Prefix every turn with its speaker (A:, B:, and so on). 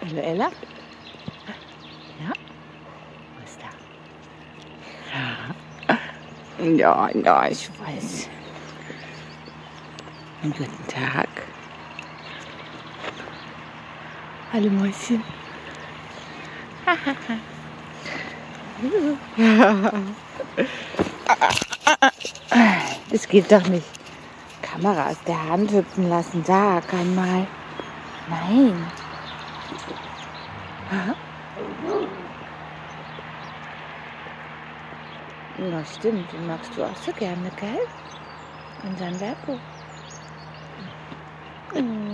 A: Hallo Ella? Ja? Wo ist er? Ja, ja, ich weiß. Guten Tag. Hallo Mäuschen. Das geht doch nicht. Kamera aus der Hand hüpfen lassen. Sag einmal. Nein. Na stimmt, den magst du auch so gerne, gell? Unseren Verbo.